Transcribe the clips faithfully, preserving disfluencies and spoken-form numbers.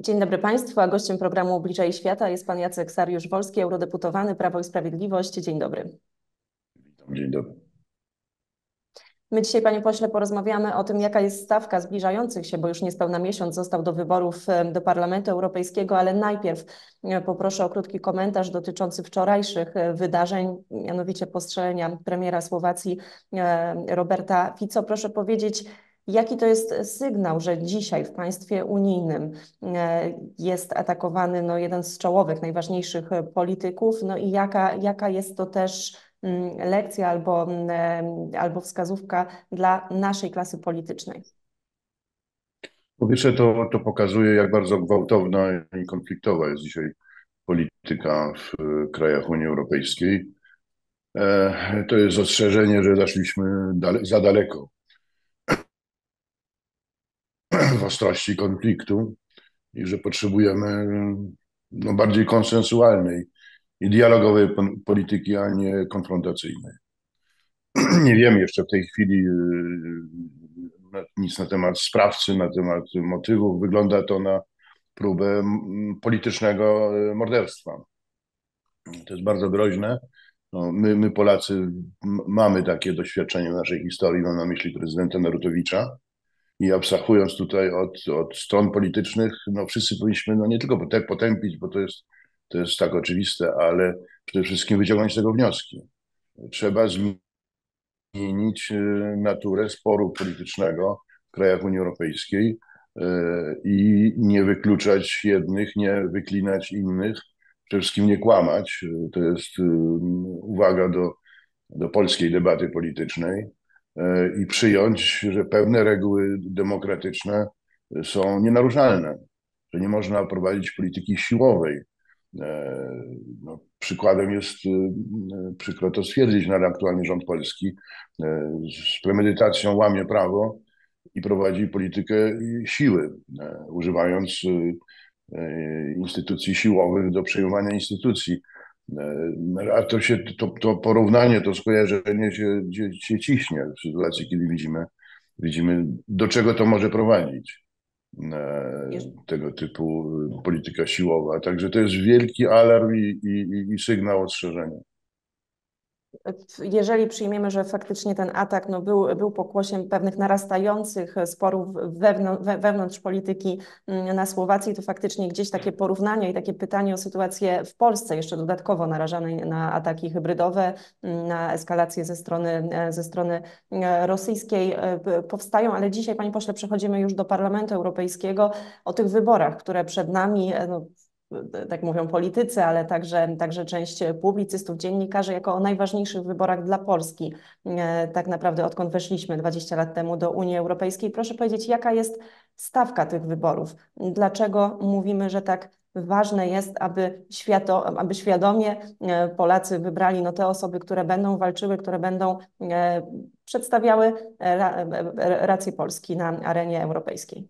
Dzień dobry Państwu, a gościem programu Bliżej Świata jest Pan Jacek Sariusz-Wolski, eurodeputowany Prawo i Sprawiedliwość. Dzień dobry. Dzień dobry. My dzisiaj, Panie Pośle, porozmawiamy o tym, jaka jest stawka zbliżających się, bo już niespełna miesiąc został do wyborów do Parlamentu Europejskiego, ale najpierw poproszę o krótki komentarz dotyczący wczorajszych wydarzeń, mianowicie postrzelenia premiera Słowacji Roberta Fico. Proszę powiedzieć, jaki to jest sygnał, że dzisiaj w państwie unijnym jest atakowany no, jeden z czołowych, najważniejszych polityków, no i jaka, jaka jest to też lekcja albo, albo wskazówka dla naszej klasy politycznej? Po pierwsze, to, to pokazuje, jak bardzo gwałtowna i konfliktowa jest dzisiaj polityka w krajach Unii Europejskiej. E, To jest ostrzeżenie, że zaszliśmy dale, za daleko w ostrości konfliktu i że potrzebujemy no, bardziej konsensualnej i dialogowej polityki, a nie konfrontacyjnej. Nie wiemy jeszcze w tej chwili nic na temat sprawcy, na temat motywów. Wygląda to na próbę politycznego morderstwa. To jest bardzo groźne. No, my, my Polacy mamy takie doświadczenie w naszej historii, mam na myśli prezydenta Narutowicza. I abstrahując tutaj od, od stron politycznych, no wszyscy powinniśmy no nie tylko potępić, bo to jest, to jest tak oczywiste, ale przede wszystkim wyciągnąć z tego wnioski. Trzeba zmienić naturę sporu politycznego w krajach Unii Europejskiej i nie wykluczać jednych, nie wyklinać innych, przede wszystkim nie kłamać. To jest uwaga do, do polskiej debaty politycznej i przyjąć, że pewne reguły demokratyczne są nienaruszalne, że nie można prowadzić polityki siłowej. No, przykładem jest, przykro to stwierdzić, no, ale aktualnie rząd polski z premedytacją łamie prawo i prowadzi politykę siły, używając instytucji siłowych do przejmowania instytucji. A to, się, to, to porównanie, to skojarzenie się, się ciśnie w sytuacji, kiedy widzimy, widzimy, do czego to może prowadzić. Tego typu polityka siłowa. Także to jest wielki alarm i, i, i sygnał ostrzeżenia. Jeżeli przyjmiemy, że faktycznie ten atak no, był, był pokłosiem pewnych narastających sporów wewnątrz, wewnątrz polityki na Słowacji, to faktycznie gdzieś takie porównania i takie pytanie o sytuację w Polsce, jeszcze dodatkowo narażanej na ataki hybrydowe, na eskalację ze strony, ze strony rosyjskiej powstają, ale dzisiaj, Panie Pośle, przechodzimy już do Parlamentu Europejskiego, o tych wyborach, które przed nami, no, tak mówią politycy, ale także, także część publicystów, dziennikarzy, jako o najważniejszych wyborach dla Polski, tak naprawdę odkąd weszliśmy dwadzieścia lat temu do Unii Europejskiej. Proszę powiedzieć, jaka jest stawka tych wyborów? Dlaczego mówimy, że tak ważne jest, aby, świato, aby świadomie Polacy wybrali no, te osoby, które będą walczyły, które będą przedstawiały rację Polski na arenie europejskiej?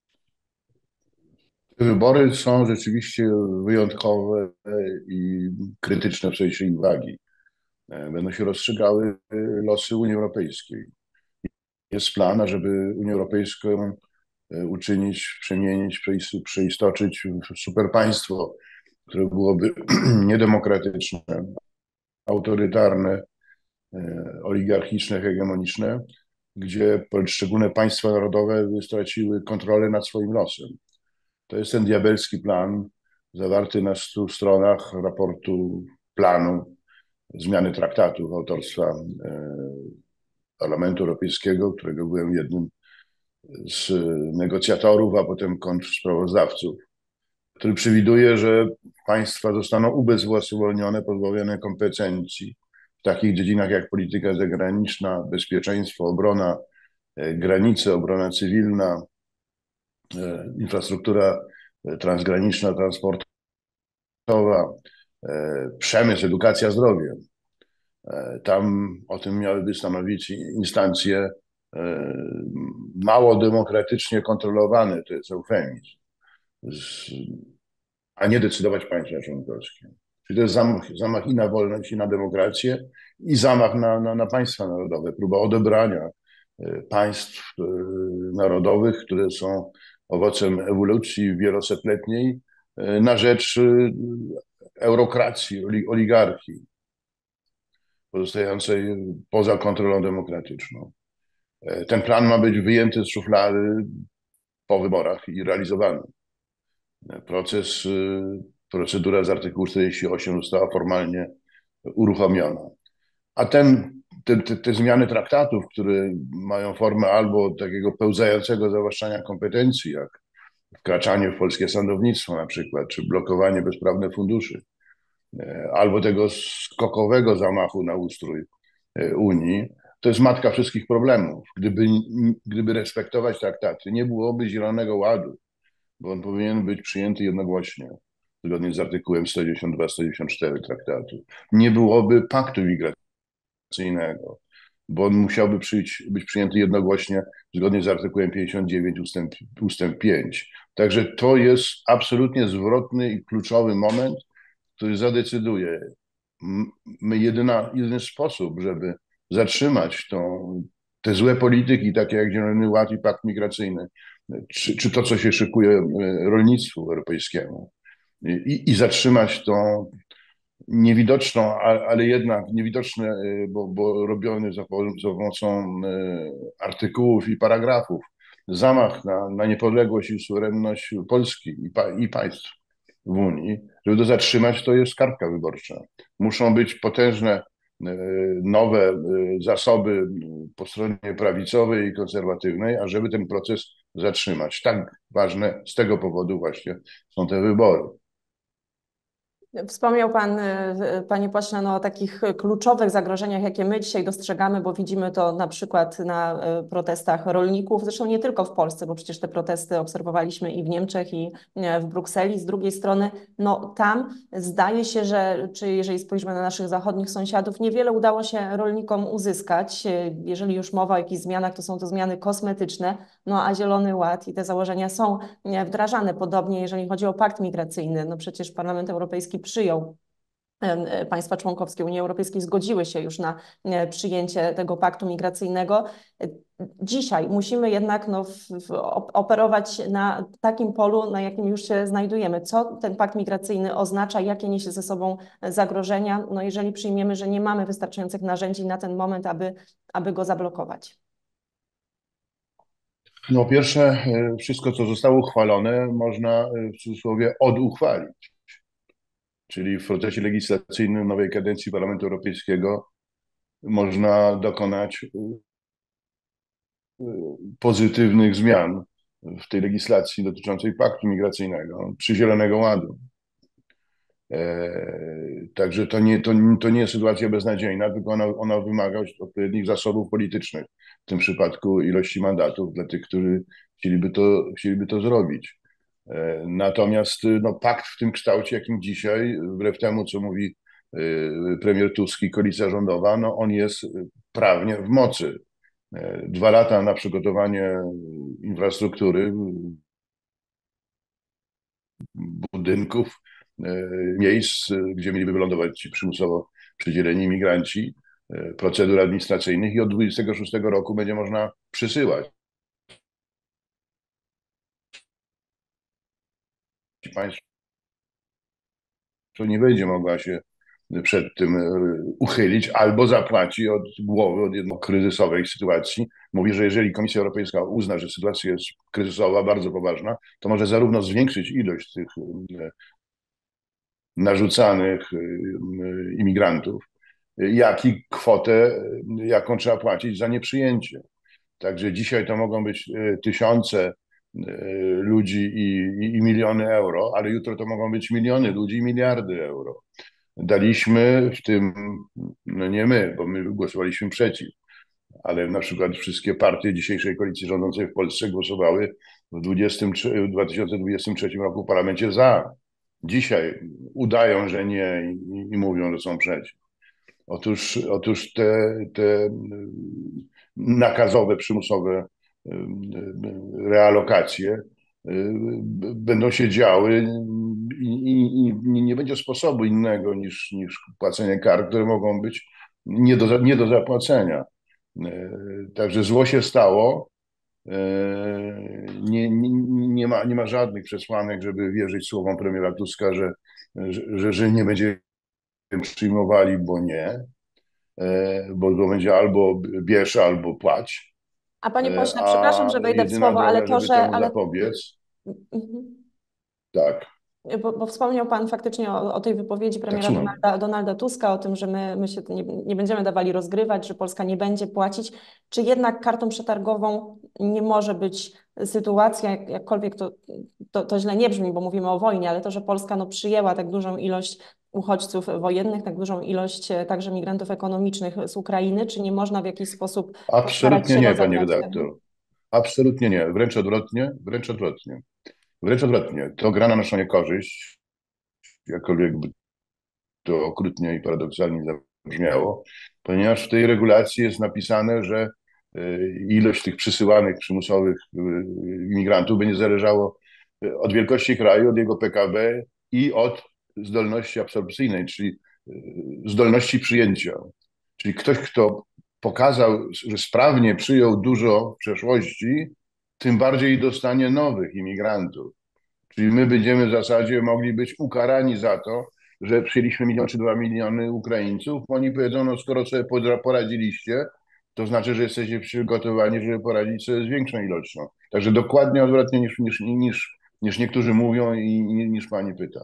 Wybory są rzeczywiście wyjątkowe i krytyczne w sensie ich wagi. Będą się rozstrzygały losy Unii Europejskiej. Jest plan, żeby Unię Europejską uczynić, przemienić, przeistoczyć w superpaństwo, które byłoby niedemokratyczne, autorytarne, oligarchiczne, hegemoniczne, gdzie poszczególne państwa narodowe straciły kontrolę nad swoim losem. To jest ten diabelski plan zawarty na stu stronach raportu planu zmiany traktatów autorstwa Parlamentu Europejskiego, którego byłem jednym z negocjatorów, a potem kontrsprawodawców, który przewiduje, że państwa zostaną ubezwłasnowolnione, pozbawione kompetencji w takich dziedzinach jak polityka zagraniczna, bezpieczeństwo, obrona granicy, obrona cywilna, infrastruktura transgraniczna, transportowa, przemysł, edukacja, zdrowie. Tam o tym miałyby stanowić instancje mało demokratycznie kontrolowane, to jest eufemizm, a nie decydować państwa członkowskie. Czyli to jest zamach, zamach i na wolność, i na demokrację, i zamach na, na, na państwa narodowe, próba odebrania państw narodowych, które są owocem ewolucji wielosetletniej na rzecz eurokracji, oligarchii pozostającej poza kontrolą demokratyczną. Ten plan ma być wyjęty z szuflady po wyborach i realizowany. Proces, procedura z artykułu czterdzieści osiem została formalnie uruchomiona. A ten, te, te, te zmiany traktatów, które mają formę albo takiego pełzającego zawłaszczania kompetencji, jak wkraczanie w polskie sądownictwo na przykład, czy blokowanie bezprawnych funduszy, albo tego skokowego zamachu na ustrój Unii, to jest matka wszystkich problemów. Gdyby, gdyby respektować traktaty, nie byłoby Zielonego Ładu, bo on powinien być przyjęty jednogłośnie, zgodnie z artykułem sto dziewięćdziesiąt dwa sto dziewięćdziesiąt cztery traktatu. Nie byłoby paktu migracyjnego, bo on musiałby przyjść, być przyjęty jednogłośnie, zgodnie z artykułem pięćdziesiąt dziewięć ustęp, ustęp pięć. Także to jest absolutnie zwrotny i kluczowy moment, który zadecyduje. My jedyna, jedyny sposób, żeby zatrzymać tą, te złe polityki, takie jak Zielony Ład i Pakt Migracyjny, czy, czy to, co się szykuje rolnictwu europejskiemu, i, i zatrzymać tą niewidoczną, ale jednak niewidoczne, bo, bo robiony za, za pomocą artykułów i paragrafów, zamach na, na niepodległość i suwerenność Polski i, pa, i państw w Unii, żeby to zatrzymać, to jest kartka wyborcza. Muszą być potężne nowe zasoby po stronie prawicowej i konserwatywnej, ażeby ten proces zatrzymać. Tak ważne z tego powodu właśnie są te wybory. Wspomniał Pan, Panie Pośle, no, o takich kluczowych zagrożeniach, jakie my dzisiaj dostrzegamy, bo widzimy to na przykład na protestach rolników, zresztą nie tylko w Polsce, bo przecież te protesty obserwowaliśmy i w Niemczech, i w Brukseli. Z drugiej strony, no tam zdaje się, że, czy jeżeli spojrzymy na naszych zachodnich sąsiadów, niewiele udało się rolnikom uzyskać. Jeżeli już mowa o jakichś zmianach, to są to zmiany kosmetyczne, no a Zielony Ład i te założenia są wdrażane. Podobnie jeżeli chodzi o pakt migracyjny, no przecież Parlament Europejski przyjął, państwa członkowskie Unii Europejskiej zgodziły się już na przyjęcie tego paktu migracyjnego. Dzisiaj musimy jednak no, w, w, operować na takim polu, na jakim już się znajdujemy. Co ten pakt migracyjny oznacza, jakie niesie ze sobą zagrożenia, no jeżeli przyjmiemy, że nie mamy wystarczających narzędzi na ten moment, aby, aby go zablokować? No pierwsze, wszystko co zostało uchwalone można w cudzysłowie oduchwalić. Czyli w procesie legislacyjnym nowej kadencji Parlamentu Europejskiego można dokonać pozytywnych zmian w tej legislacji dotyczącej paktu migracyjnego czy Zielonego Ładu. Także to nie, to, to nie jest sytuacja beznadziejna, tylko ona, ona wymaga odpowiednich zasobów politycznych, w tym przypadku ilości mandatów dla tych, którzy chcieliby to, chcieliby to zrobić. Natomiast no, pakt w tym kształcie, jakim dzisiaj, wbrew temu, co mówi premier Tusk i koalicja rządowa, no, on jest prawnie w mocy. Dwa lata na przygotowanie infrastruktury, budynków, miejsc, gdzie mieliby wylądować ci przymusowo przydzieleni imigranci, procedur administracyjnych, i od dwudziestego szóstego roku będzie można przysyłać. Państwo nie będzie mogła się przed tym uchylić albo zapłaci od głowy od jednej kryzysowej sytuacji. Mówi, że jeżeli Komisja Europejska uzna, że sytuacja jest kryzysowa, bardzo poważna, to może zarówno zwiększyć ilość tych narzucanych imigrantów, jak i kwotę, jaką trzeba płacić za nieprzyjęcie. Także dzisiaj to mogą być tysiące ludzi i, i, i miliony euro, ale jutro to mogą być miliony ludzi i miliardy euro. Daliśmy w tym, no nie my, bo my głosowaliśmy przeciw, ale na przykład wszystkie partie dzisiejszej koalicji rządzącej w Polsce głosowały w dwa tysiące dwudziestym trzecim roku w parlamencie za. Dzisiaj udają, że nie, i, i mówią, że są przeciw. Otóż, otóż te, te nakazowe, przymusowe realokacje będą się działy i, i, i nie będzie sposobu innego niż, niż płacenie kar, które mogą być nie do, nie do zapłacenia. Także zło się stało. nie, nie, nie ma, nie ma żadnych przesłanek, żeby wierzyć słowom premiera Tuska, że, że, że nie będziemy przyjmowali, bo nie, bo to będzie albo bierz, albo płać. A panie pośle, przepraszam, A że wejdę w jedyna słowo, ale droga, to, żeby że... temu Ale... zapobiec, Mhm. tak, Bo, bo wspomniał Pan faktycznie o, o tej wypowiedzi tak, premiera słucham. Donalda, Donalda Tuska, o tym, że my, my się nie, nie będziemy dawali rozgrywać, że Polska nie będzie płacić. Czy jednak kartą przetargową nie może być sytuacja, jak, jakkolwiek to, to, to źle nie brzmi, bo mówimy o wojnie, ale to, że Polska no, przyjęła tak dużą ilość uchodźców wojennych, tak dużą ilość e, także migrantów ekonomicznych z Ukrainy, czy nie można w jakiś sposób postarać Absolutnie się nie, pani rozegrać tego? redaktor. Absolutnie nie, wręcz odwrotnie, wręcz odwrotnie. Wręcz odwrotnie. To gra na naszą niekorzyść, jakkolwiek by to okrutnie i paradoksalnie zabrzmiało, ponieważ w tej regulacji jest napisane, że y, ilość tych przysyłanych przymusowych y, imigrantów będzie zależało y, od wielkości kraju, od jego P K B i od zdolności absorpcyjnej, czyli y, zdolności przyjęcia. Czyli ktoś, kto pokazał, że sprawnie przyjął dużo w przeszłości, tym bardziej dostanie nowych imigrantów. Czyli my będziemy w zasadzie mogli być ukarani za to, że przyjęliśmy milion czy dwa miliony Ukraińców. Oni powiedzą, no skoro sobie poradziliście, to znaczy, że jesteście przygotowani, żeby poradzić sobie z większą ilością. Także dokładnie odwrotnie niż, niż, niż, niż niektórzy mówią i niż pani pyta.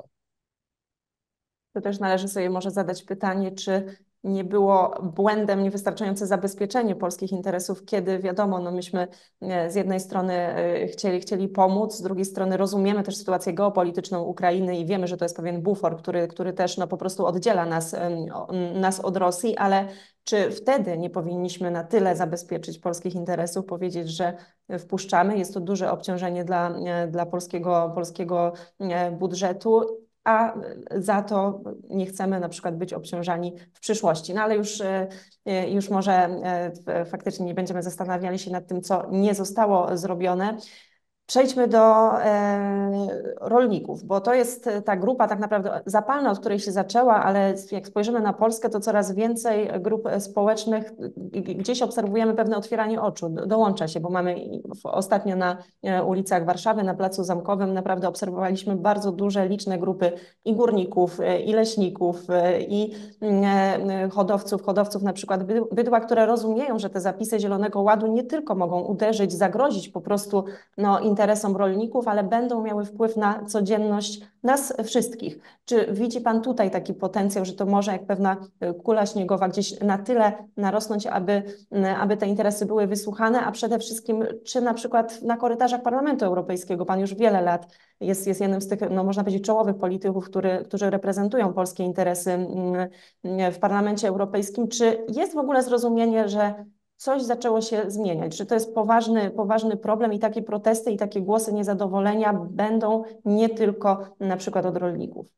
To też należy sobie może zadać pytanie, czy nie było błędem niewystarczające zabezpieczenie polskich interesów, kiedy wiadomo, no myśmy e, z jednej strony e, chcieli, chcieli pomóc, z drugiej strony rozumiemy też sytuację geopolityczną Ukrainy i wiemy, że to jest pewien bufor, który, który też no, po prostu oddziela nas, nas od Rosji, ale czy wtedy nie powinniśmy na tyle zabezpieczyć polskich interesów, powiedzieć, że wpuszczamy, jest to duże obciążenie dla, e, dla polskiego, polskiego e, budżetu, a za to nie chcemy na przykład być obciążani w przyszłości. No ale już, już może faktycznie nie będziemy zastanawiali się nad tym, co nie zostało zrobione. Przejdźmy do e, rolników, bo to jest ta grupa tak naprawdę zapalna, od której się zaczęła, ale jak spojrzymy na Polskę, to coraz więcej grup społecznych, gdzieś obserwujemy pewne otwieranie oczu, dołącza się, bo mamy ostatnio na ulicach Warszawy, na Placu Zamkowym naprawdę obserwowaliśmy bardzo duże, liczne grupy i górników, i leśników, i hodowców, hodowców na przykład bydła, które rozumieją, że te zapisy Zielonego Ładu nie tylko mogą uderzyć, zagrozić po prostu no, interesom rolników, ale będą miały wpływ na codzienność nas wszystkich. Czy widzi Pan tutaj taki potencjał, że to może jak pewna kula śniegowa gdzieś na tyle narosnąć, aby, aby te interesy były wysłuchane, a przede wszystkim czy na przykład na korytarzach Parlamentu Europejskiego, Pan już wiele lat jest, jest jednym z tych, no można powiedzieć, czołowych polityków, który, którzy reprezentują polskie interesy w Parlamencie Europejskim, czy jest w ogóle zrozumienie, że coś zaczęło się zmieniać, że to jest poważny, poważny problem i takie protesty i takie głosy niezadowolenia będą nie tylko na przykład od rolników?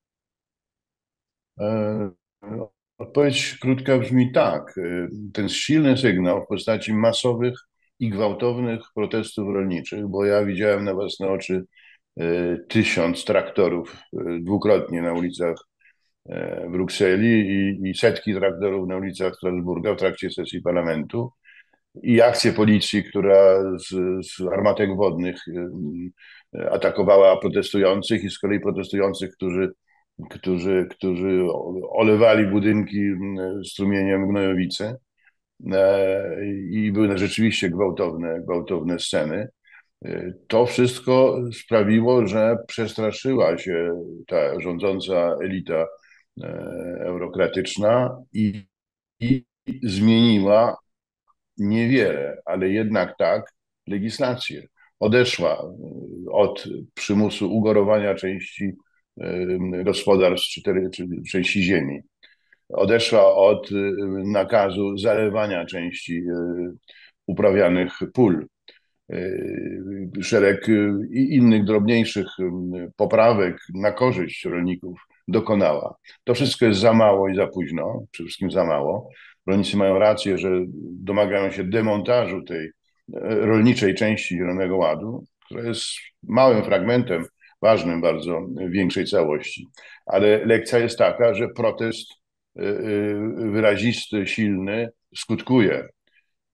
E, Odpowiedź krótka brzmi tak. Ten silny sygnał w postaci masowych i gwałtownych protestów rolniczych, bo ja widziałem na własne oczy e, tysiąc traktorów e, dwukrotnie na ulicach e, Brukseli i, i setki traktorów na ulicach Strasburga w trakcie sesji parlamentu i akcję policji, która z, z armatek wodnych e, atakowała protestujących i z kolei protestujących, którzy którzy, którzy olewali budynki strumieniem gnojowicy e, i były rzeczywiście gwałtowne, gwałtowne sceny. E, To wszystko sprawiło, że przestraszyła się ta rządząca elita e, eurokratyczna i, i zmieniła niewiele, ale jednak tak legislację. Odeszła od przymusu ugorowania części gospodarstw czy, czy części ziemi. Odeszła od nakazu zalewania części uprawianych pól. Szereg innych drobniejszych poprawek na korzyść rolników dokonała. To wszystko jest za mało i za późno, przede wszystkim za mało. Rolnicy mają rację, że domagają się demontażu tej rolniczej części Zielonego Ładu, która jest małym fragmentem, ważnym bardzo, większej całości. Ale lekcja jest taka, że protest wyrazisty, silny skutkuje.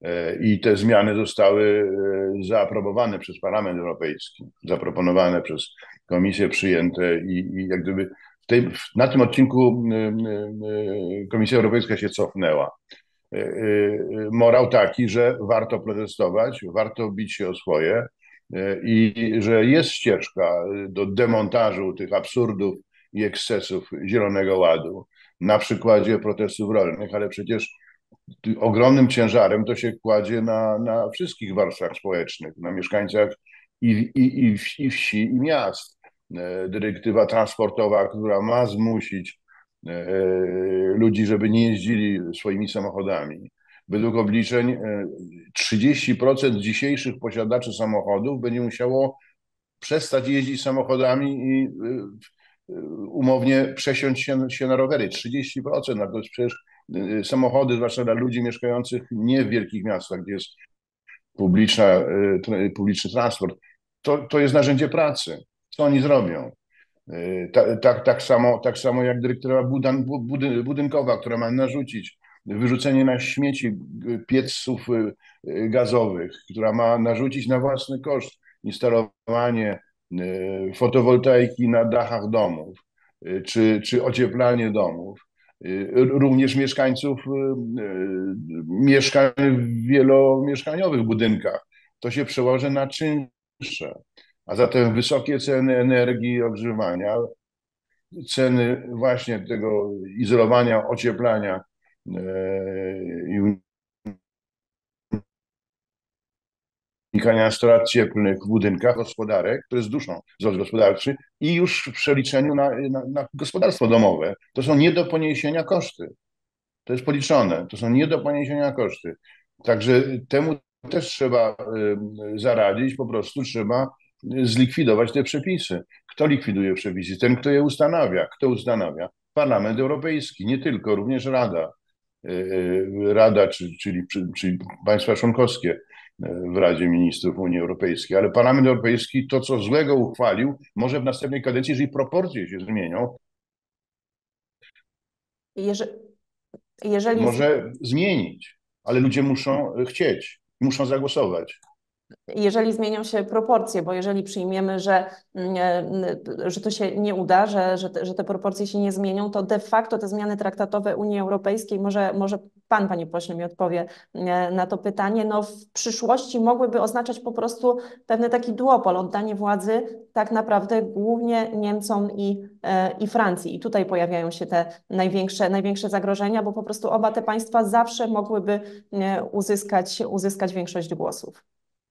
I te zmiany zostały zaaprobowane przez Parlament Europejski, zaproponowane przez Komisję, przyjęte i, i jak gdyby w tej, na tym odcinku Komisja Europejska się cofnęła. Morał taki, że warto protestować, warto bić się o swoje i że jest ścieżka do demontażu tych absurdów i ekscesów Zielonego Ładu na przykładzie protestów rolnych, ale przecież ogromnym ciężarem to się kładzie na, na wszystkich warstwach społecznych, na mieszkańcach i, i, i, wsi, i wsi, i miast. Dyrektywa transportowa, która ma zmusić ludzi, żeby nie jeździli swoimi samochodami. Według obliczeń trzydzieści procent dzisiejszych posiadaczy samochodów będzie musiało przestać jeździć samochodami i umownie przesiąść się, się na rowery. trzydzieści procent, no to jest przecież samochody, zwłaszcza dla ludzi mieszkających nie w wielkich miastach, gdzie jest publiczna, publiczny transport, to, to jest narzędzie pracy. Co oni zrobią? Tak, tak, tak, samo, tak samo jak dyrektywa budan, budynkowa, która ma narzucić wyrzucenie na śmieci pieców gazowych, która ma narzucić na własny koszt instalowanie fotowoltaiki na dachach domów, czy, czy ocieplanie domów. Również mieszkańców mieszkań w wielomieszkaniowych budynkach. To się przełoży na czynsze. A zatem wysokie ceny energii i ogrzewania, ceny właśnie tego izolowania, ocieplania i unikania strat cieplnych w budynkach gospodarek, które zduszą wzrost gospodarczy i już w przeliczeniu na, na, na gospodarstwo domowe. To są nie do poniesienia koszty. To jest policzone. To są nie do poniesienia koszty. Także temu też trzeba zaradzić, po prostu trzeba zlikwidować te przepisy. Kto likwiduje przepisy? Ten, kto je ustanawia. Kto ustanawia? Parlament Europejski, nie tylko, również Rada. Rada, czyli, czyli, czyli państwa członkowskie w Radzie Ministrów Unii Europejskiej. Ale Parlament Europejski to, co złego uchwalił, może w następnej kadencji, jeżeli proporcje się zmienią, jeżeli, jeżeli... może zmienić. Ale ludzie muszą chcieć, muszą zagłosować. Jeżeli zmienią się proporcje, bo jeżeli przyjmiemy, że, że to się nie uda, że, że, te, że te proporcje się nie zmienią, to de facto te zmiany traktatowe Unii Europejskiej, może, może Pan, Panie Pośle, mi odpowie na to pytanie, no w przyszłości mogłyby oznaczać po prostu pewny taki duopol, oddanie władzy tak naprawdę głównie Niemcom i, i Francji. I tutaj pojawiają się te największe, największe zagrożenia, bo po prostu oba te państwa zawsze mogłyby uzyskać, uzyskać większość głosów.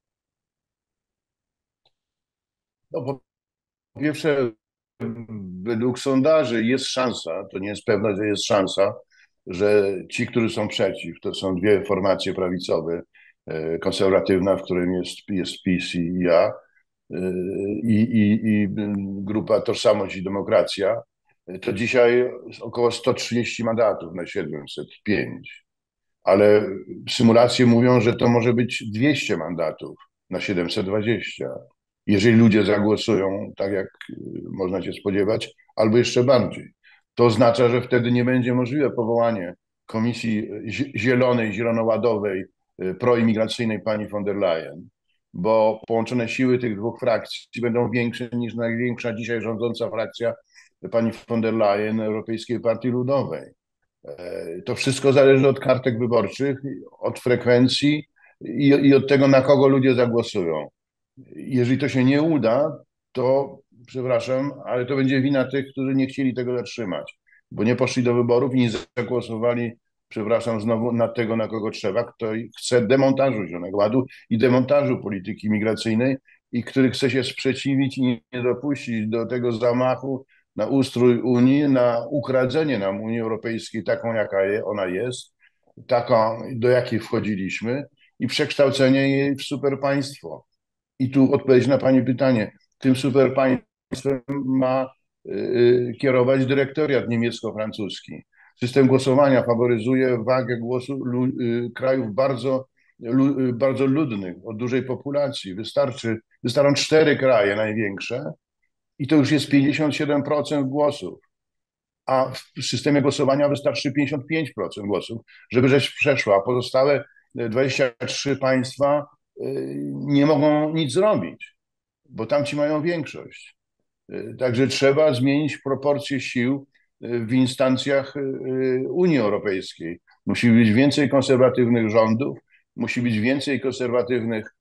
No, po pierwsze, według sondaży jest szansa, to nie jest pewne, że jest szansa, że ci, którzy są przeciw, to są dwie formacje prawicowe, konserwatywna, w którym jest, jest PiS i ja, i, i, i grupa Tożsamość i Demokracja, to dzisiaj około sto trzydzieści mandatów na siedemset pięć. Ale symulacje mówią, że to może być dwieście mandatów na siedemset dwadzieścia. Jeżeli ludzie zagłosują tak, jak można się spodziewać, albo jeszcze bardziej. To oznacza, że wtedy nie będzie możliwe powołanie Komisji Zielonej, Zielonoładowej, proimigracyjnej pani von der Leyen, bo połączone siły tych dwóch frakcji będą większe niż największa dzisiaj rządząca frakcja pani von der Leyen Europejskiej Partii Ludowej. To wszystko zależy od kartek wyborczych, od frekwencji i, i od tego, na kogo ludzie zagłosują. Jeżeli to się nie uda, to przepraszam, ale to będzie wina tych, którzy nie chcieli tego zatrzymać, bo nie poszli do wyborów i nie zagłosowali, przepraszam, znowu na tego, na kogo trzeba, kto chce demontażu Zielonego Ładu i demontażu polityki migracyjnej i który chce się sprzeciwić i nie dopuścić do tego zamachu na ustrój Unii, na ukradzenie nam Unii Europejskiej taką, jaka ona jest, taką, do jakiej wchodziliśmy i przekształcenie jej w superpaństwo. I tu odpowiedź na Pani pytanie. Tym superpaństwem ma y, kierować dyrektoriat niemiecko-francuski. System głosowania faworyzuje wagę głosu lu, y, krajów bardzo, lu, y, bardzo ludnych, o dużej populacji. Wystarczy, wystarczą cztery kraje największe i to już jest pięćdziesiąt siedem procent głosów. A w systemie głosowania wystarczy pięćdziesiąt pięć procent głosów, żeby rzecz przeszła, a pozostałe dwadzieścia trzy państwa nie mogą nic zrobić, bo tamci mają większość. Także trzeba zmienić proporcje sił w instancjach Unii Europejskiej. Musi być więcej konserwatywnych rządów, musi być więcej konserwatywnych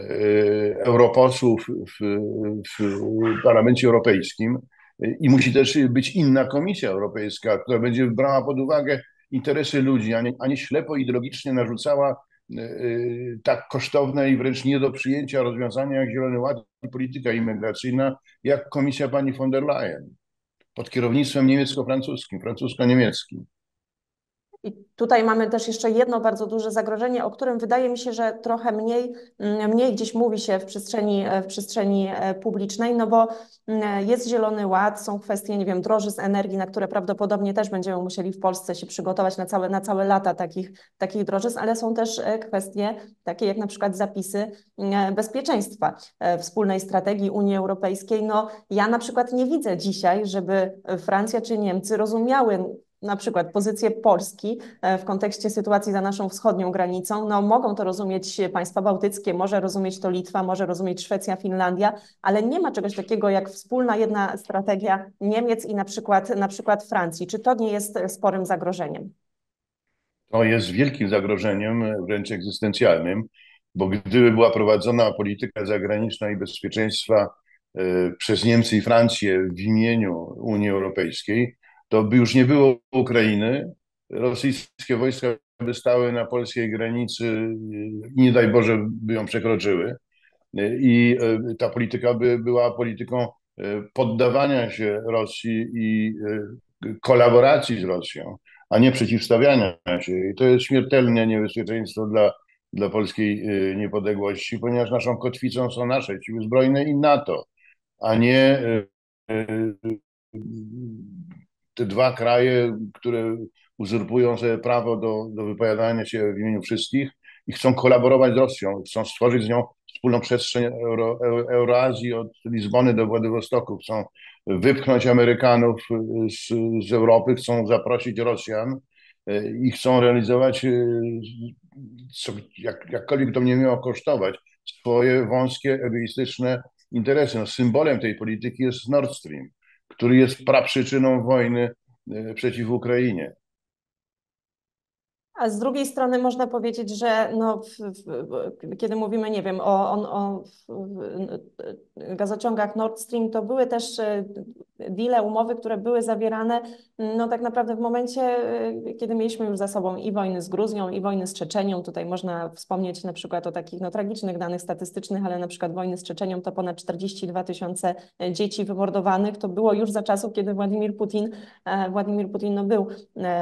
europosłów w, w Parlamencie Europejskim i musi też być inna Komisja Europejska, która będzie brała pod uwagę interesy ludzi, a nie, a nie ślepo ideologicznie narzucała tak kosztowne i wręcz nie do przyjęcia rozwiązania jak Zielony Ład i polityka imigracyjna, jak Komisja pani von der Leyen pod kierownictwem niemiecko-francuskim, francusko-niemieckim. I tutaj mamy też jeszcze jedno bardzo duże zagrożenie, o którym wydaje mi się, że trochę mniej, mniej gdzieś mówi się w przestrzeni, w przestrzeni publicznej, no bo jest Zielony Ład, są kwestie, nie wiem, drożyzn energii, na które prawdopodobnie też będziemy musieli w Polsce się przygotować na całe, na całe lata takich, takich drożyzn, ale są też kwestie takie jak na przykład zapisy bezpieczeństwa wspólnej strategii Unii Europejskiej. No ja na przykład nie widzę dzisiaj, żeby Francja czy Niemcy rozumiały na przykład pozycję Polski w kontekście sytuacji za naszą wschodnią granicą. No, mogą to rozumieć państwa bałtyckie, może rozumieć to Litwa, może rozumieć Szwecja, Finlandia, ale nie ma czegoś takiego jak wspólna jedna strategia Niemiec i na przykład, na przykład Francji. Czy to nie jest sporym zagrożeniem? To jest wielkim zagrożeniem, wręcz egzystencjalnym, bo gdyby była prowadzona polityka zagraniczna i bezpieczeństwa przez Niemcy i Francję w imieniu Unii Europejskiej, to by już nie było Ukrainy, rosyjskie wojska by stały na polskiej granicy i nie daj Boże by ją przekroczyły. I ta polityka by była polityką poddawania się Rosji i kolaboracji z Rosją, a nie przeciwstawiania się. I to jest śmiertelne niebezpieczeństwo dla, dla polskiej niepodległości, ponieważ naszą kotwicą są nasze siły zbrojne i NATO, a nie te dwa kraje, które uzurpują sobie prawo do, do wypowiadania się w imieniu wszystkich i chcą kolaborować z Rosją, chcą stworzyć z nią wspólną przestrzeń Euro, Euroazji od Lizbony do Władywostoku, chcą wypchnąć Amerykanów z, z Europy, chcą zaprosić Rosjan i chcą realizować, co, jak, jakkolwiek to nie miało kosztować, swoje wąskie, egoistyczne interesy. No, symbolem tej polityki jest Nord Stream, który jest praprzyczyną wojny przeciw Ukrainie. A z drugiej strony można powiedzieć, że no, w, w, kiedy mówimy, nie wiem, o, o, o gazociągach Nord Stream, to były też deale, umowy, które były zawierane no tak naprawdę w momencie, kiedy mieliśmy już za sobą i wojny z Gruzją, i wojny z Czeczenią. Tutaj można wspomnieć na przykład o takich no, tragicznych danych statystycznych, ale na przykład wojny z Czeczenią to ponad czterdzieści dwa tysiące dzieci wymordowanych. To było już za czasów, kiedy Władimir Putin, Władimir Putin no, był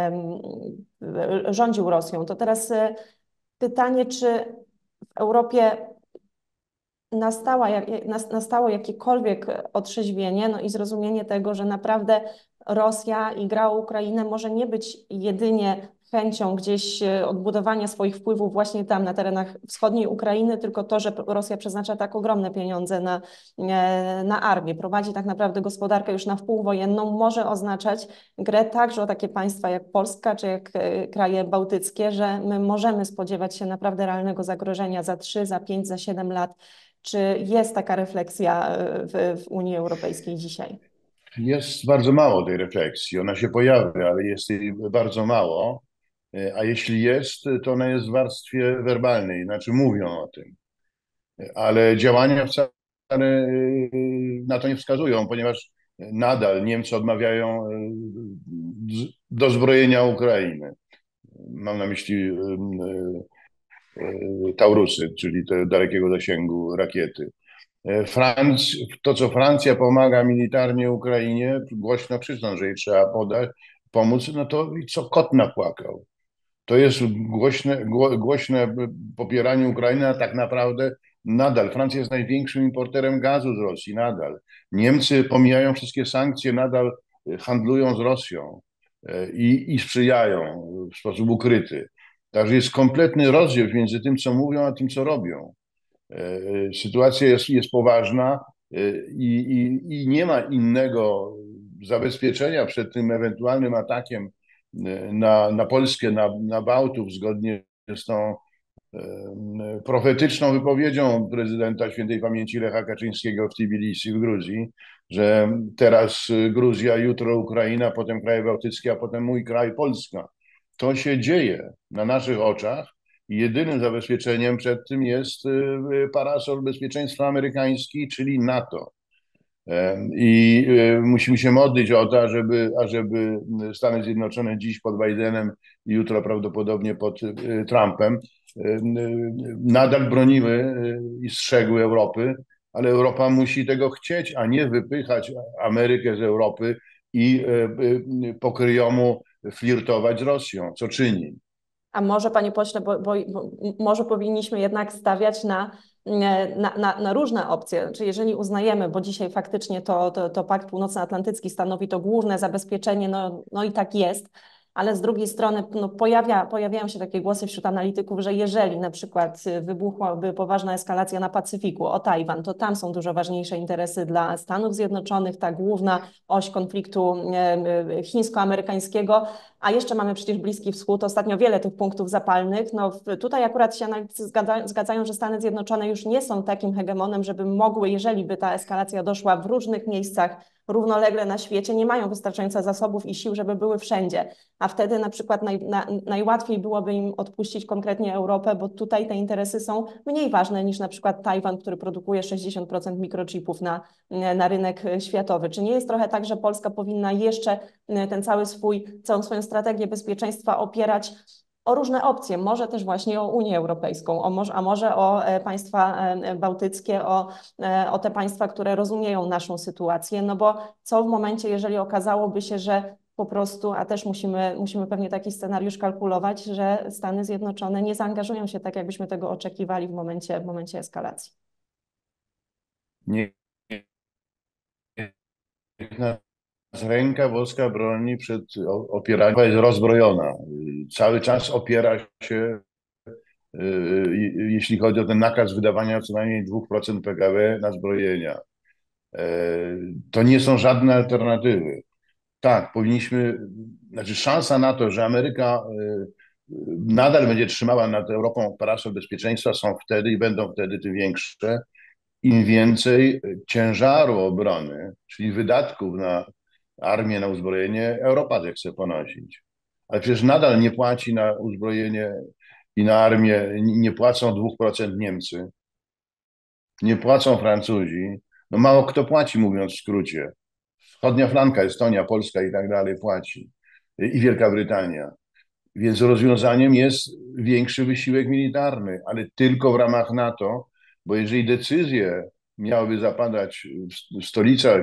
rządził Rosją. To teraz pytanie, czy w Europie nastała, nastało jakiekolwiek otrzeźwienie no i zrozumienie tego, że naprawdę Rosja i gra o Ukrainę może nie być jedynie chęcią gdzieś odbudowania swoich wpływów właśnie tam na terenach wschodniej Ukrainy, tylko to, że Rosja przeznacza tak ogromne pieniądze na, na armię, prowadzi tak naprawdę gospodarkę już na wpół wojenną, może oznaczać grę także o takie państwa jak Polska czy jak kraje bałtyckie, że my możemy spodziewać się naprawdę realnego zagrożenia za trzy, za pięć, za siedem lat. Czy jest taka refleksja w, w Unii Europejskiej dzisiaj? Jest bardzo mało tej refleksji. Ona się pojawia, ale jest jej bardzo mało. A jeśli jest, to ona jest w warstwie werbalnej, znaczy mówią o tym. Ale działania wcale na to nie wskazują, ponieważ nadal Niemcy odmawiają dozbrojenia Ukrainy. Mam na myśli Taurusy, czyli te dalekiego zasięgu rakiety. Franc, to, co Francja pomaga militarnie Ukrainie, głośno krzyczą, że jej trzeba podać, pomóc, no to co kot napłakał. To jest głośne, głośne popieranie Ukrainy, a tak naprawdę nadal Francja jest największym importerem gazu z Rosji, nadal. Niemcy pomijają wszystkie sankcje, nadal handlują z Rosją i, i sprzyjają w sposób ukryty. Także jest kompletny rozdział między tym, co mówią, a tym, co robią. Sytuacja jest, jest poważna i, i, i nie ma innego zabezpieczenia przed tym ewentualnym atakiem na, na Polskę, na, na Bałtów, zgodnie z tą profetyczną wypowiedzią prezydenta świętej pamięci Lecha Kaczyńskiego w Tbilisi w Gruzji, że teraz Gruzja, jutro Ukraina, potem kraje bałtyckie, a potem mój kraj Polska. To się dzieje na naszych oczach i jedynym zabezpieczeniem przed tym jest parasol bezpieczeństwa amerykański, czyli NATO. I musimy się modlić o to, ażeby, ażeby Stany Zjednoczone dziś pod Bidenem i jutro prawdopodobnie pod Trumpem nadal broniły i strzegły Europy, ale Europa musi tego chcieć, a nie wypychać Amerykę z Europy i po kryjomu flirtować z Rosją, co czyni. A może, panie pośle, bo, bo, bo może powinniśmy jednak stawiać na, na, na, na różne opcje. Czy jeżeli uznajemy, bo dzisiaj faktycznie to, to, to Pakt Północnoatlantycki stanowi to główne zabezpieczenie, no, no i tak jest, ale z drugiej strony no, pojawia, pojawiają się takie głosy wśród analityków, że jeżeli na przykład wybuchłaby poważna eskalacja na Pacyfiku, o Tajwan, to tam są dużo ważniejsze interesy dla Stanów Zjednoczonych, ta główna oś konfliktu chińsko-amerykańskiego, a jeszcze mamy przecież Bliski Wschód, ostatnio wiele tych punktów zapalnych. No, tutaj akurat się analitycy zgadzają, że Stany Zjednoczone już nie są takim hegemonem, żeby mogły, jeżeli by ta eskalacja doszła w różnych miejscach równolegle na świecie, nie mają wystarczająco zasobów i sił, żeby były wszędzie. A wtedy na przykład naj, na, najłatwiej byłoby im odpuścić konkretnie Europę, bo tutaj te interesy są mniej ważne niż na przykład Tajwan, który produkuje sześćdziesiąt procent mikrochipów na, na rynek światowy. Czy nie jest trochę tak, że Polska powinna jeszcze ten cały swój, całą swoją strategię bezpieczeństwa opierać o różne opcje, może też właśnie o Unię Europejską, o może, a może o państwa bałtyckie, o, o te państwa, które rozumieją naszą sytuację, no bo co w momencie, jeżeli okazałoby się, że po prostu, a też musimy, musimy pewnie taki scenariusz kalkulować, że Stany Zjednoczone nie zaangażują się tak, jakbyśmy tego oczekiwali w momencie, w momencie eskalacji. Nie. Ręka włoska broni przed opieraniem, jest rozbrojona. Cały czas opiera się, jeśli chodzi o ten nakaz wydawania co najmniej dwa procent P K B na zbrojenia. To nie są żadne alternatywy. Tak, powinniśmy, znaczy szansa na to, że Ameryka nadal będzie trzymała nad Europą parasol bezpieczeństwa, są wtedy i będą wtedy tym większe, im więcej ciężaru obrony, czyli wydatków na armię, na uzbrojenie, Europa zechce ponosić. Ale przecież nadal nie płaci na uzbrojenie i na armię, nie płacą dwa procent Niemcy, nie płacą Francuzi. No mało kto płaci, mówiąc w skrócie. Wschodnia flanka, Estonia, Polska i tak dalej płaci. I Wielka Brytania. Więc rozwiązaniem jest większy wysiłek militarny, ale tylko w ramach NATO, bo jeżeli decyzje miałyby zapadać w stolicach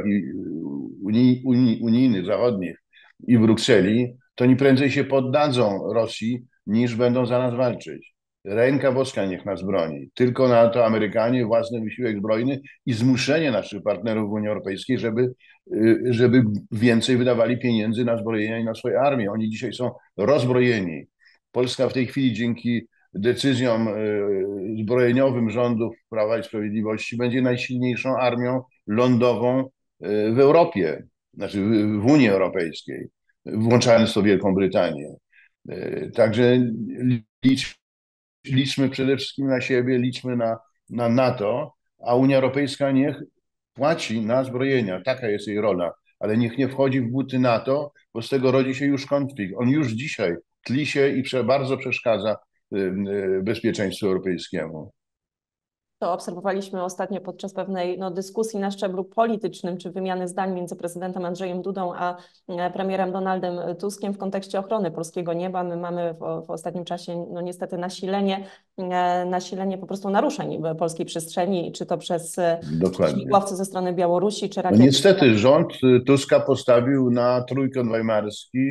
unii, unii, unijnych, zachodnich i w Brukseli, to oni prędzej się poddadzą Rosji, niż będą za nas walczyć. Ręka włoska niech nas broni. Tylko na to Amerykanie, własny wysiłek zbrojny i zmuszenie naszych partnerów w Unii Europejskiej, żeby, żeby więcej wydawali pieniędzy na zbrojenia i na swoje armie. Oni dzisiaj są rozbrojeni. Polska w tej chwili dzięki decyzjom zbrojeniowym rządów Prawa i Sprawiedliwości będzie najsilniejszą armią lądową w Europie, znaczy w Unii Europejskiej, włączając to Wielką Brytanię. Także licz, liczmy przede wszystkim na siebie, liczmy na, na NATO, a Unia Europejska niech płaci na zbrojenia. Taka jest jej rola, ale niech nie wchodzi w buty NATO, bo z tego rodzi się już konflikt. On już dzisiaj tli się i bardzo przeszkadza bezpieczeństwu europejskiemu. To obserwowaliśmy ostatnio podczas pewnej no, dyskusji na szczeblu politycznym, czy wymiany zdań między prezydentem Andrzejem Dudą a premierem Donaldem Tuskiem w kontekście ochrony polskiego nieba. My mamy w, w ostatnim czasie no, niestety nasilenie, nasilenie po prostu naruszeń polskiej przestrzeni, czy to przez śmigłowce ze strony Białorusi, czy rakiety. No niestety rząd Tuska postawił na trójkąt weimarski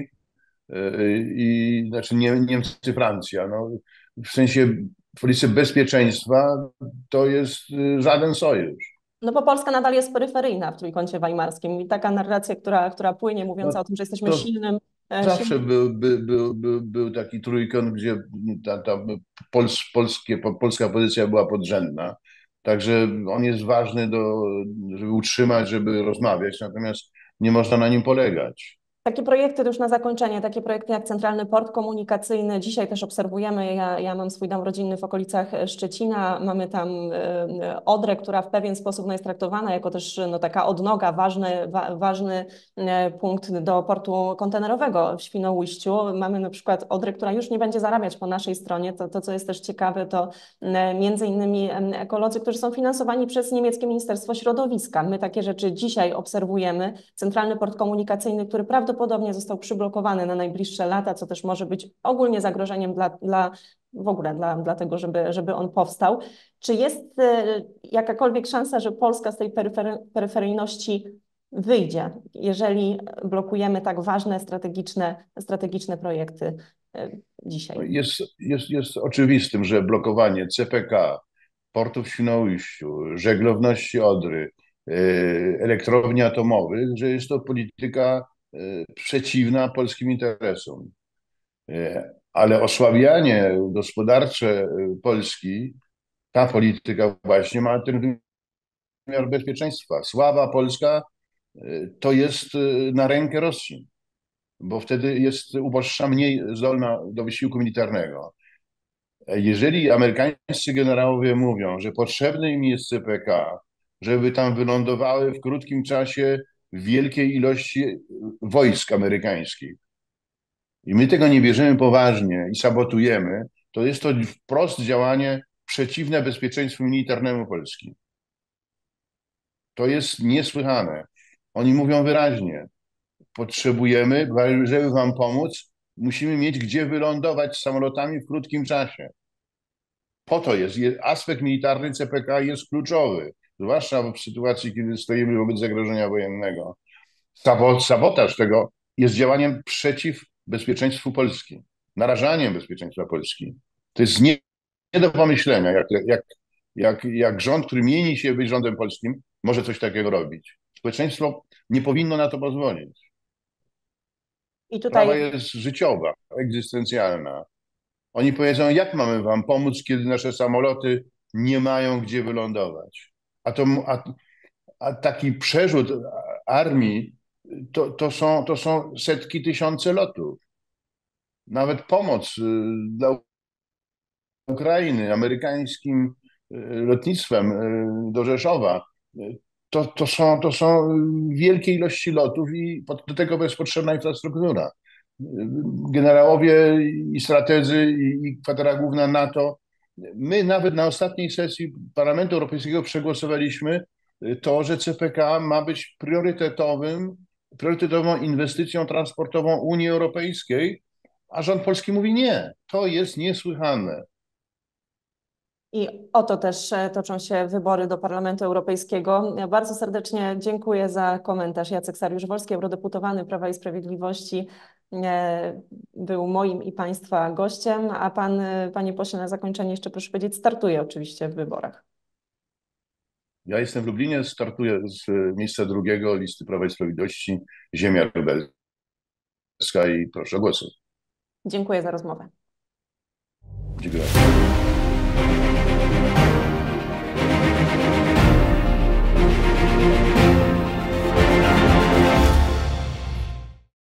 i znaczy Niemcy, Francja. No, w sensie w polityce bezpieczeństwa to jest żaden sojusz. No bo Polska nadal jest peryferyjna w Trójkącie Weimarskim i taka narracja, która, która płynie, mówiąca no, o tym, że jesteśmy silnym... Zawsze silnym... Był, był, był, był, był taki trójkąt, gdzie ta, ta Pols, polskie, polska pozycja była podrzędna. Także on jest ważny, do, żeby utrzymać, żeby rozmawiać, natomiast nie można na nim polegać. Takie projekty, to już na zakończenie, takie projekty jak Centralny Port Komunikacyjny, dzisiaj też obserwujemy, ja, ja mam swój dom rodzinny w okolicach Szczecina, mamy tam y, Odrę, która w pewien sposób no, jest traktowana jako też no, taka odnoga, ważny, wa, ważny y, punkt do portu kontenerowego w Świnoujściu. Mamy na przykład Odrę, która już nie będzie zarabiać po naszej stronie. To, to co jest też ciekawe, to y, między innymi y, ekolodzy, którzy są finansowani przez niemieckie Ministerstwo Środowiska. My takie rzeczy dzisiaj obserwujemy. Centralny Port Komunikacyjny, który prawdopodobnie Prawdopodobnie został przyblokowany na najbliższe lata, co też może być ogólnie zagrożeniem dla, dla w ogóle dla, dla tego, żeby, żeby on powstał. Czy jest y, jakakolwiek szansa, że Polska z tej peryfery, peryferyjności wyjdzie, jeżeli blokujemy tak ważne strategiczne, strategiczne projekty y, dzisiaj? Jest, jest, jest oczywistym, że blokowanie C P K, portu w Świnoujściu, żeglowności Odry, elektrowni atomowych, że jest to polityka przeciwna polskim interesom. Ale osłabianie gospodarcze Polski, ta polityka właśnie ma ten wymiar bezpieczeństwa. Słaba Polska to jest na rękę Rosji, bo wtedy jest uboższa, mniej zdolna do wysiłku militarnego. Jeżeli amerykańscy generałowie mówią, że potrzebne im jest C P K, żeby tam wylądowały w krótkim czasie wielkiej ilości wojsk amerykańskich, i my tego nie bierzemy poważnie i sabotujemy, to jest to wprost działanie przeciwne bezpieczeństwu militarnemu Polski. To jest niesłychane. Oni mówią wyraźnie, potrzebujemy, żeby wam pomóc, musimy mieć gdzie wylądować z samolotami w krótkim czasie. Po to jest, aspekt militarny C P K jest kluczowy, zwłaszcza w sytuacji, kiedy stoimy wobec zagrożenia wojennego. Sabotaż tego jest działaniem przeciw bezpieczeństwu Polski, narażaniem bezpieczeństwa Polski. To jest nie, nie do pomyślenia, jak, jak, jak, jak rząd, który mieni się być rządem polskim, może coś takiego robić. Społeczeństwo nie powinno na to pozwolić. I tutaj... Sprawa jest życiowa, egzystencjalna. Oni powiedzą, jak mamy wam pomóc, kiedy nasze samoloty nie mają gdzie wylądować. A, to, a, a taki przerzut armii to, to, są, to są setki, tysiące lotów. Nawet pomoc dla Ukrainy amerykańskim lotnictwem do Rzeszowa, to, to, są, to są wielkie ilości lotów i do tego jest potrzebna infrastruktura. Generałowie i strategzy i kwatera główna NATO, my nawet na ostatniej sesji Parlamentu Europejskiego przegłosowaliśmy to, że C P K ma być priorytetowym, priorytetową inwestycją transportową Unii Europejskiej, a rząd polski mówi nie. To jest niesłychane. I oto też toczą się wybory do Parlamentu Europejskiego. Ja bardzo serdecznie dziękuję za komentarz. Jacek Sariusz-Wolski, eurodeputowany Prawa i Sprawiedliwości, był moim i Państwa gościem, a Pan, Panie Pośle, na zakończenie jeszcze proszę powiedzieć, startuje oczywiście w wyborach. Ja jestem w Lublinie, startuję z miejsca drugiego listy Prawa i Sprawiedliwości, Ziemia Lubelska i proszę o głosy. Dziękuję za rozmowę. Dziękuję.